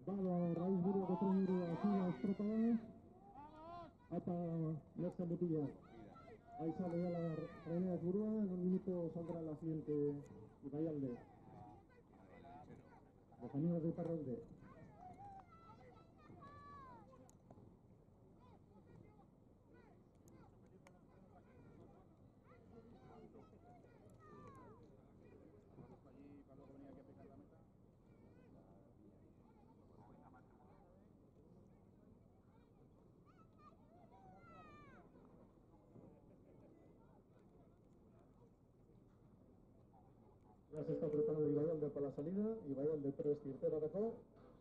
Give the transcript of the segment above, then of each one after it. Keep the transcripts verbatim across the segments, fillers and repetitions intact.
bada raiz buruako trainurua zila estropada, eta neska mutila. Ahí sale ya la Reina Burua, en un minuto saldrá la siguiente Ibayalde. Los amigos de Iparralde. Ya se está preparando Ibayalde para la salida, Ibayalde prest irteerarako.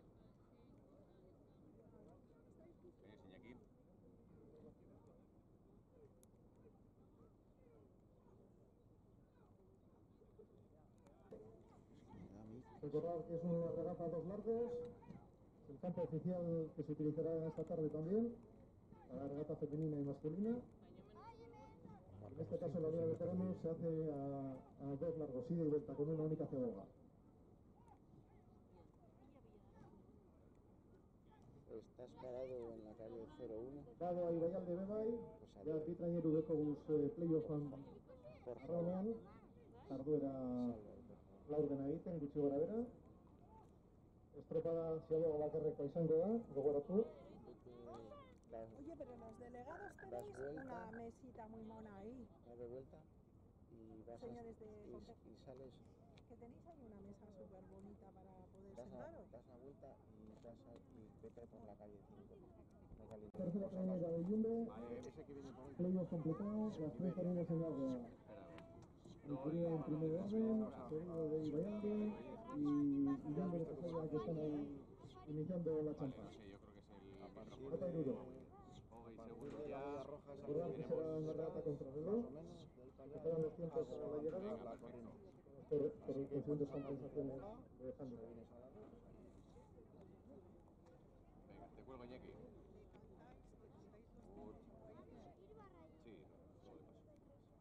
Recordar que es una regata a dos largos, el campo oficial que se utilizará esta tarde también, para la regata femenina y masculina. En este caso la Liga de Veteranos se hace a, a dos largos, ida y vuelta, con una única cebolga. Estás parado en la calle cero uno. Dado a Ibayalde Bebay, ya bi traineru beko guz playo joan arraunean, jarduera laurdena egiten, gutxi gora bera. Estropada ziago bakarrekoa izango da, gogoratu. Oye, pero los delegados tenéis una mesita muy mona ahí. Das de vuelta y vas Señores de y, y sales. Que tenéis ahí una mesa súper bonita para poder das sentaros. A, das la vuelta y, das a, y vete por la calle cinco. Tercera trainera de Yumbe, playos completados, las tres tareas en agua. Incluida en primer orden, seguido de Ibayalde y Yumbe de Cazalla, que están ahí iniciando la champa. Jota Iruro. Recordar que será una regata contra reloj, que quedan los tiempos para la llegada, por, por posibles compensaciones de handicap. Venga, te cuelgo, Iñaki. Sí, luego de paso.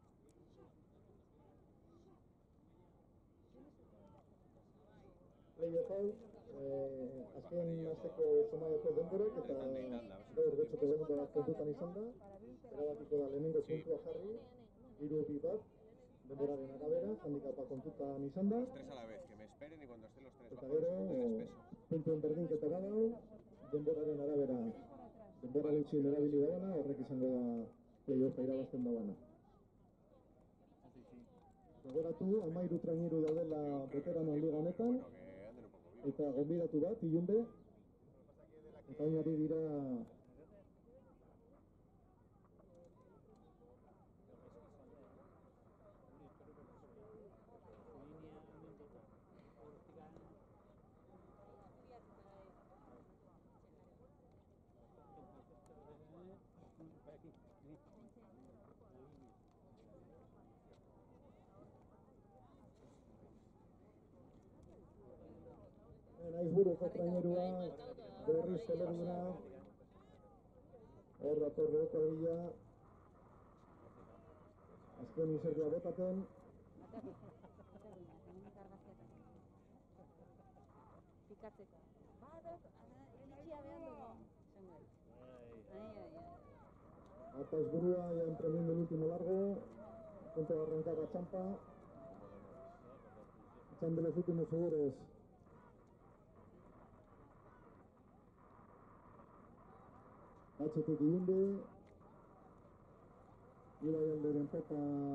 Playoffau, eh, azken azteko Somaiako denborek eta gaur betxoko denbora kontutan izan da, erabakiko da lehenengo puntua jarri, hiru bi bat, denboraren arabera, handikapa kontutan izan da. Los tres a la vez, que me esperen y cuando estén los tres Eta bajo gero, les peso. puntuen berdinketa badau, denboraren arabera, denbora gutxien erabili dabana, horrek izango da playoffa irabazten dabana. Gogoratu, hamairu traineru daudela veterano liga honetan, eta gonbidatu bat, Ilunbe, eta oinari dira Naizburuko trainerua, berriz kolerduna, hor dator Rebeka, azken izerdia botaten. Pikatzeko. Badok, elitxia behar dugu. Naizburua ya emprendiendo el último largo, a punto de arrancar la champa, echando los últimos favores. Atxetik Ilunbe, Ibayalderen popa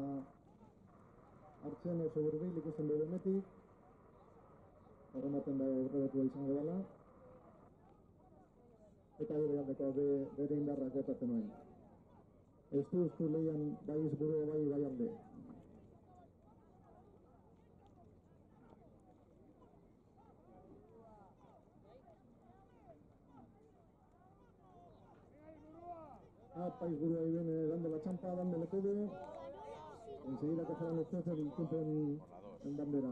hartzen oso burbil ikusten dugu metik, horrematen da horregatua izango dela, eta Ibayaldeko bere indarrak gotatzen nuen. Ez du ustu lehian bai izburua bai Ibayalde. Apa Izburua ahí viene dando la champa, dando el codo. Enseguida cogerán los jueces y tiempo en, en bandera.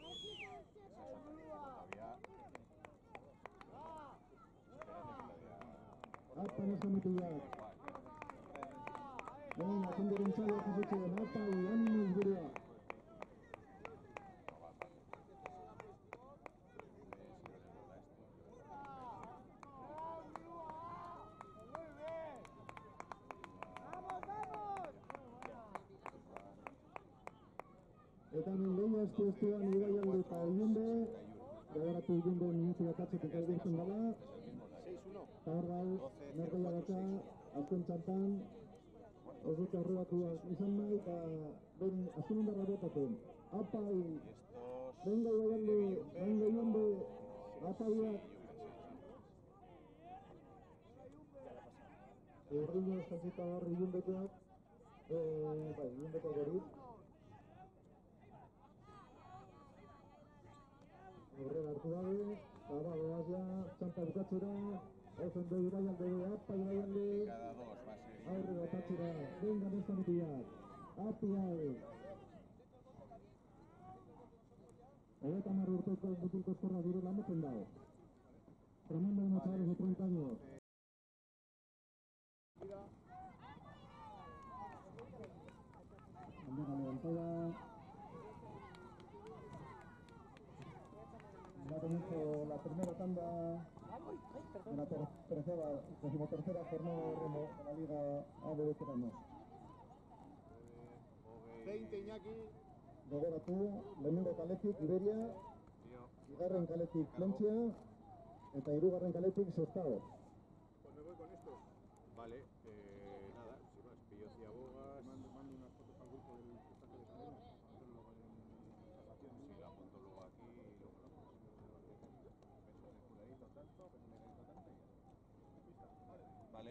Apa no se mutila. Venga, son de Gonzalo que se eche de Apa y Anno Izburua. eta hemen lehia estu estuan Ibaialde eta Ilunde, gogoratu Ilunde minutu bakatzetik aldirtzen dela, eta hor bai, norgeia daka, azken txantan, ez dute horrebatuak izan nahi, eta ben, azken indarra botaten. Apai, venga Ibaialde, venga Ilunde, apaiak. Urrungo eskantzita hor Ilundekoak, bai, Ilundekoak hori. Horrela hartu dabe, eta bagoaz ja, txanta bukatzera, ozen de Ibaialde, apa Ibaialde, aurre batatzera, venga neska mutiak, api hau. Hogeta marra urteko mutilko eskorra direla moten dago. Tremendo unos chavales de treinta años. Bandera levantada. Ya comienza la primera tanda de la ter tercera, decimotercera jornada de remo de la Liga A de Veteranos. veinte Iñaki. Gogoratu, lehenengo kaletik Iberia, bigarren kaletik Plentzia, eta hirugarren kaletik Sestao. Pues me voy con esto. Vale, eh, nada, sin más, pillo ciabogas. Mando, mando unas fotos al grupo del mensaje de cadena, para hacerlo luego en salvación. Sí, la apunto luego aquí y luego la pongo. Peso de cuidadito tanto, peso de cuidadito tanto y ya. Vale.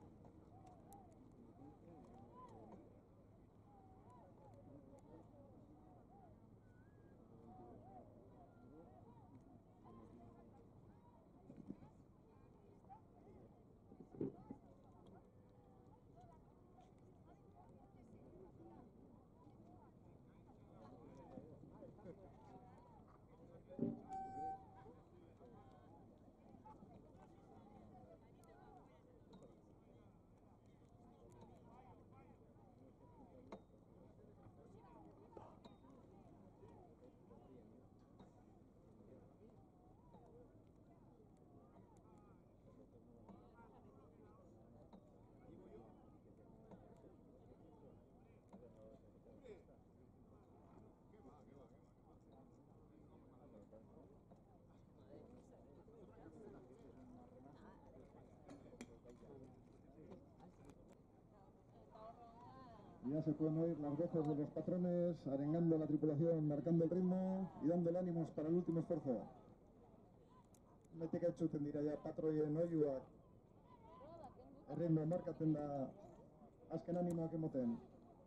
Ya se pueden oír las voces de los patrones arengando a la tripulación, marcando el ritmo y dándole ánimos para el último esfuerzo. Metik etxuten dira ja patroien oiuak. Erritmo markatzen da azken animoak emoten.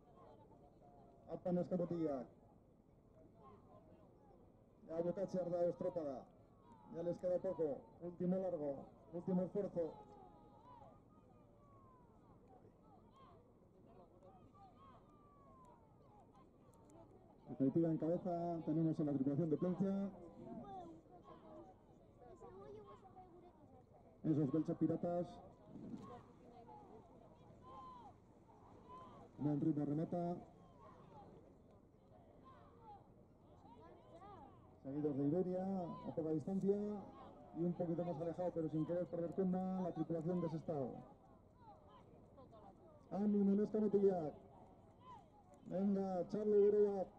Apan eskabotiak. Ya bukatzear da estropada. Ya les queda poco. Último largo. Último esfuerzo. Definitiva en cabeza tenemos a la tripulación de Plentzia. Esos Belcha Piratas. Buen ritmo remata. Seguidos de Iberia, a poca distancia. Y un poquito más alejado, pero sin querer perder cuenta, la tripulación de Sestao. Ánimo, Neska Mutillac. Venga, Charlie Ureak.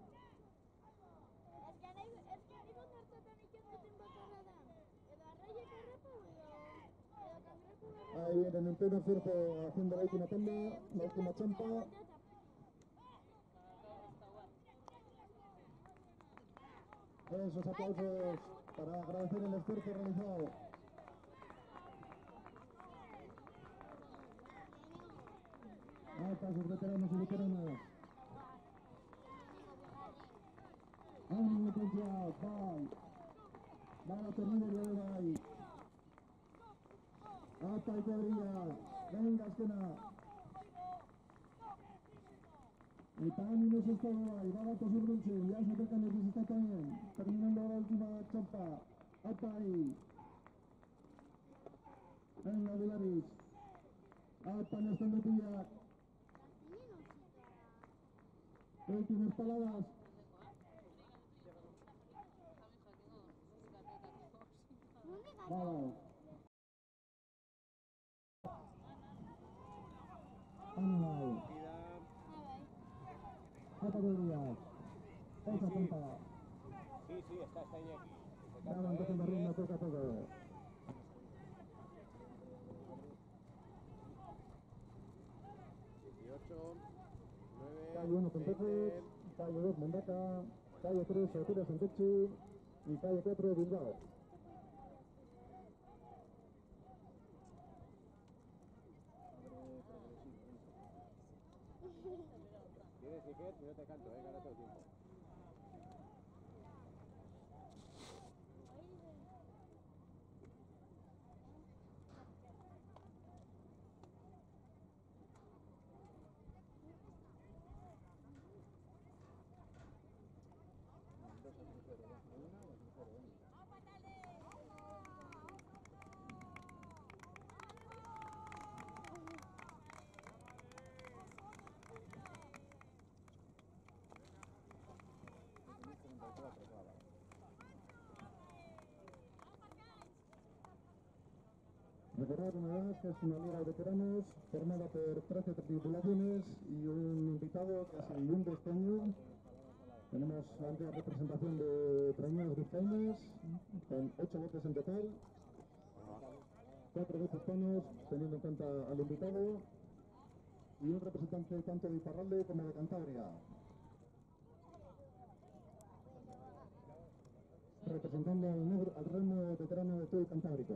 Ahí vienen en pleno esfuerzo haciendo la última tanda, la última champa. Esos aplausos para agradecer el esfuerzo realizado. Alta sus veteranos y veteranas. Ánimo, Plentzia, bye. Van a terminar de ver ahí. Apa y cuadrilla, venga azkena. Eta ánimo Sestao, y va a tosur dulce, ya se acercan los que está también. Terminando la última champa. Apa ahí. Venga, Vilaris. Apa Neska Mutillac. Últimas palabras. Vamos. Ánimo. Apa cuadrilla. Pausa sí. punta. Sí, sí, está, está Iñaki. Se Ya canta, van ¿eh? cogiendo ritmo Bien. poco a poco. dieciocho, nueve, Calle uno, Centejos. veinte. Calle dos, Mendaca. Calle tres, Sotura, Santechi. Y calle cuatro, Bilbao. Tienes ticket y no te canto, eh, gana todo el tiempo. Recordar una vez que es una liga de veteranos formada por trece tripulaciones y un invitado que ha sido Yunde este año. Tenemos la amplia representación de trañados vizcaínos, con ocho voces en total, cuatro voces panos, teniendo en cuenta al invitado, y un representante tanto de Iparralde como de Cantabria. Representando al, negro, al remo veterano de todo el Cantábrico.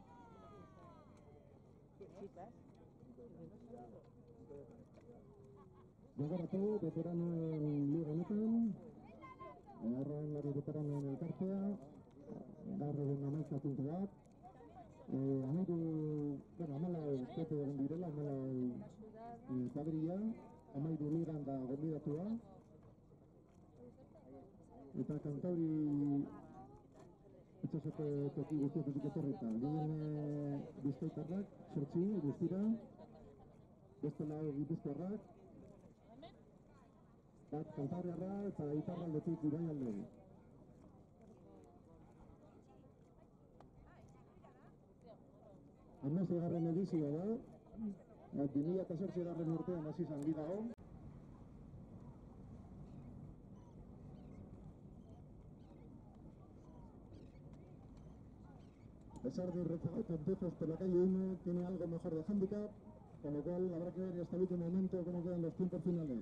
Gogoratu, veterano en Liga honetan, arraunlari veterano en elkartea, gaur egun hamaika puntu bat, eh, hamairu, bueno, hamalau tope egon direla, hamalau eh, kuadrilla, hamairu ligan da gonbidatua, eta Kantauri itxasoko toki guztiotik etorrita, gehien eh, bizkaitarrak, sortzi guztira, beste lau gipuzkoarrak, bat Kantabriarra eta Iparraldetik Ibaialde. Hamaseigarren edizioa da, bi mila zortzigarren urtean hasi izan liga hau. A pesar de rezagado Centejos por la calle uno, tiene algo mejor de handicap, con lo cual habrá que ver hasta el último momento cómo quedan los tiempos finales.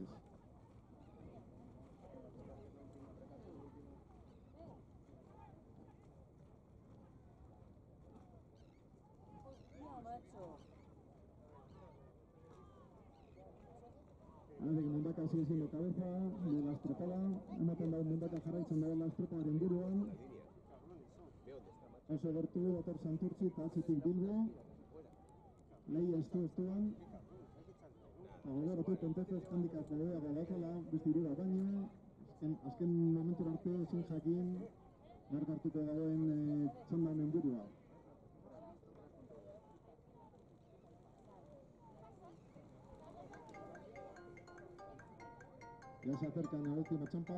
Ahora que Mendaca sigue siendo cabeza de la estropada, ematen dago Mendaca jarraitzen dago la estroparen buruan. Oso gertu dator Santurtzi eta atzitik Bilbo. Lehia estu estuan. Gogoratu Centejos handikap hobeago daukala, beste hirurak baino. Azken, azken momentura arte ezin jakin nork hartuko dagoen e, txanda honen burua. Ya se acercan a la última champa.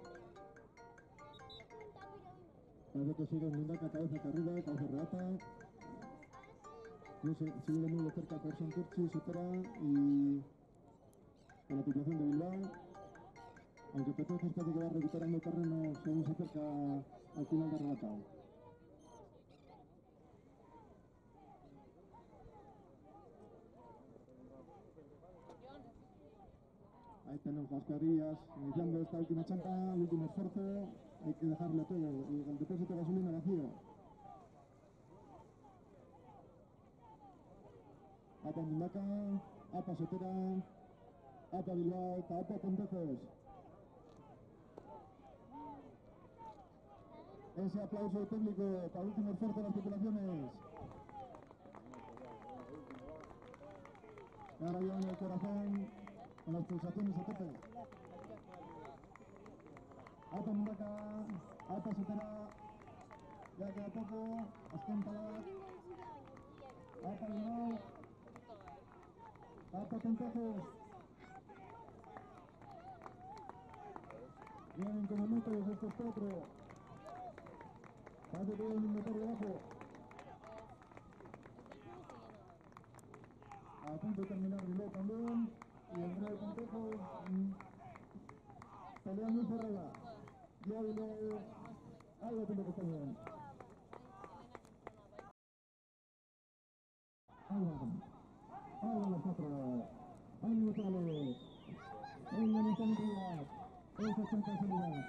Parece que sigue Mendaca cabeza que arriba, cabeza regata. No sé, sigue muy de cerca por Santurtzi, Sotera y con la tripulación de Bilbao. Aunque Centejos parece que va recuperando terreno según se acerca al final de regata. Ahí tenemos las cuadrillas iniciando esta última champa, el último esfuerzo. Hay que dejarlo todo, el, el depósito de gasolina vacío. Apa Mendaca, apa Sotera, apa Bilbao eta apa Centejos. Ese aplauso técnico para el último esfuerzo de las tripulaciones. Y ahora llevan el corazón con las pulsaciones a tope. Apa Mendaca, apa Sotera, ya queda poco, azken paladak. Apa Bilbao, apa Centejos. Vienen como metros estos cuatro. Parece que hay un motor debajo. A punto de terminar Bilbao también. Y el Real Centejos mm, pelea muy cerrada. Ya vino algo tiene que estar bien. Ahí van. Ahí van los cuatro. Ahí Vitales. Ahí van los Díaz. Es ochenta seguridad.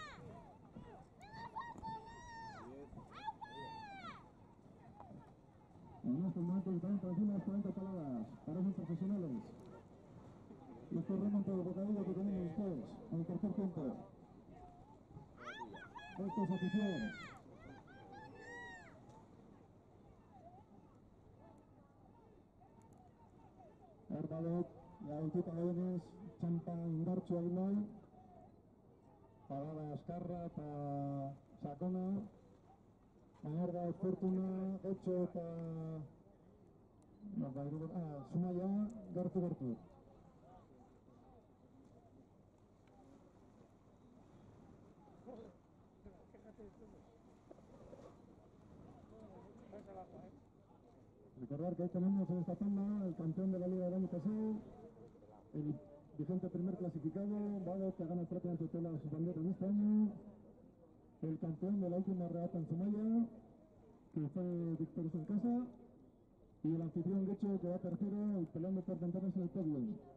En estos momentos están tranquilas cuarenta palabras. Parecen profesionales. Y estos remontes de bocadillo que tienen ustedes en el tercer tiempo. Esto es afición. Herbalot, gaitita denez, txampa indartsu egin nahi. Pagada askarra eta sakona. Baina Fortuna, Getxo eta... No, ah, Zumaia, gertu-gertu. Recordar que hoy tenemos en esta tanda el campeón de la Liga del año pasado, el vigente primer clasificado, Vado, que gana prácticamente todas las banderas de este año, el campeón de la última regata en Zumaya, que fue victorioso en casa, y el anfitrión Getxo, que va tercero y peleando por ventanas en el podio.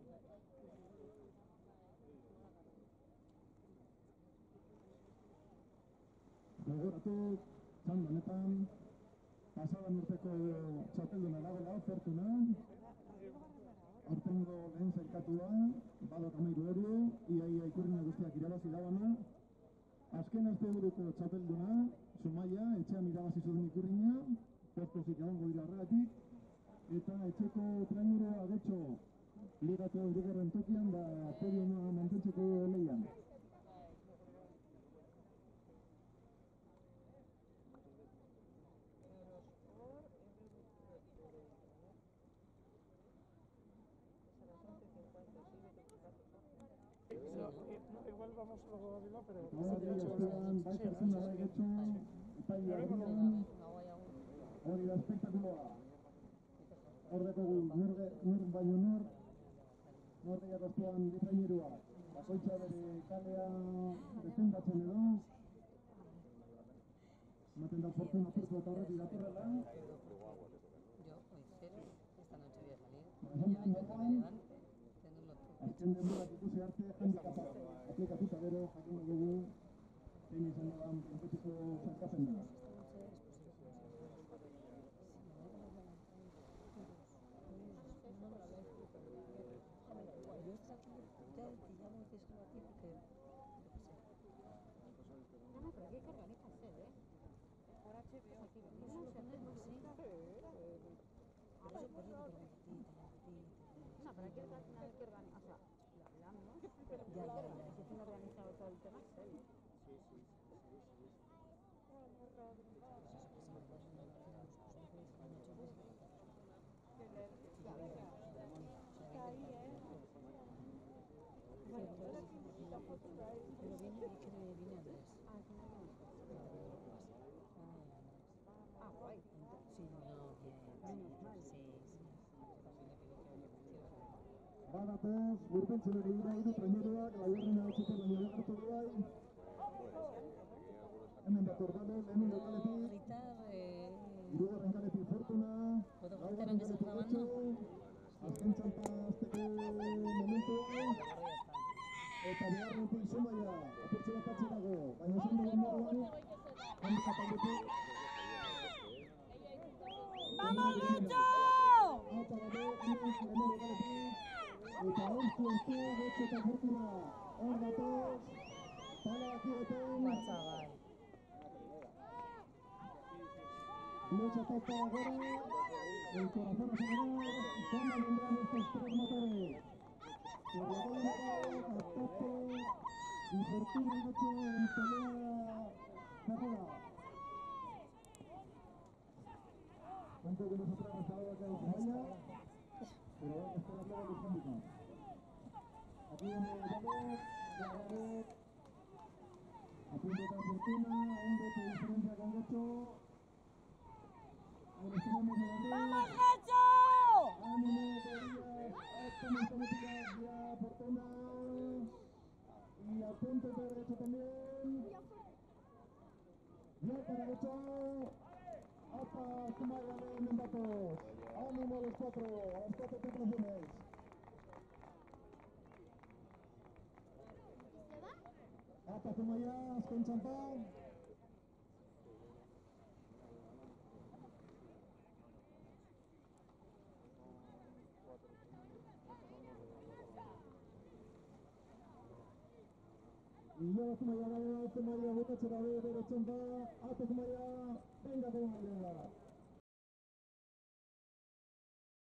Gogoratu, txanda honetan, pasaban urteko txapelduna dagoela, Fortuna, aurtengo lehen zailkatua, Bado Kamairu Erio, iaia ikurrina guztiak irabazi dabana, azken aste buruko txapelduna, Zumaia, etxean irabazi zuen ikurrina, postozik egongo dira horregatik, eta etxeko traineroa Getxo ligako hirugarren tokian, da podiuma mantentzeko lehian. Igual vamos luego a Bilbao, pero... Bai pertsona da Getxo, epaile argian, hori da espektakuloa. Hor dekogu, nur baino nur, nor gehiago aztuan bitrainerua. Bakoitza bere kalea defendatzen edo. Ematen da Fortuna zurko eta horretik datorrela. Yo hoy cero, esta noche voy a salir, mañana encuentro mi levante, tengo los Azken denborak ikusi arte, handikapa aplikatuta gero, jakingo dugu, zein izan dagoen konpetiko sailkapena. No, pero aquí al final hay que organizar, o sea, lo hablamos, pero ya, ya, ya, es que tiene organizado todo el tema serio. Sí, sí, sí, sí, sí. Pero viene, viene, viene Andrés. Ah, guay. Sí, no, bien. Menos mal. Sí, sí. Badatoz, urtentzen ari dira hiru traineruak, laugarrena etxeko baino gertu du bai. Hemen dator Bado, lehenengo kaletik. Hirugarren kaletik Fortuna, laugarren kaletik Getxo, azken txampa azteko momentua. Eta beharretik Zumaia, apurtze bat atzerago, baina esan dugu moduan, handikap aldetik. ¡Vamos, Getxo! Eta Bado, lehenengo kaletik. Eta orzu orzu, Getxo eta Fortuna, hor datoz, pala bakioten. Chaval. Lucha toca ahora, el corazón acelerado, ¿cómo vendrán estos tres motores? Por la bola, a tope, y Fortuna y Getxo en pelea cerrada. Cuento que nosotros hemos estado acá en Zumaya, pero esto es la electrónica. Aquí viene Bado, Bado, a punto de Fortuna, a un bote de diferencia con Getxo. ¡Vamos, Getxo! ¡Ánimo, Torillas! ¡Optimismo, ya Fortuna! Y a punto de Getxo también. Bien para derecha. Hasta Zumaya de Mendatos. Ánimo a los cuatro, a las cuatro tripulaciones. Hasta Zumaya con champán. Y ya Zumaya, Zumaya, Zumaya, Zumaya, Zumaya, Zumaya, venga Zumaya.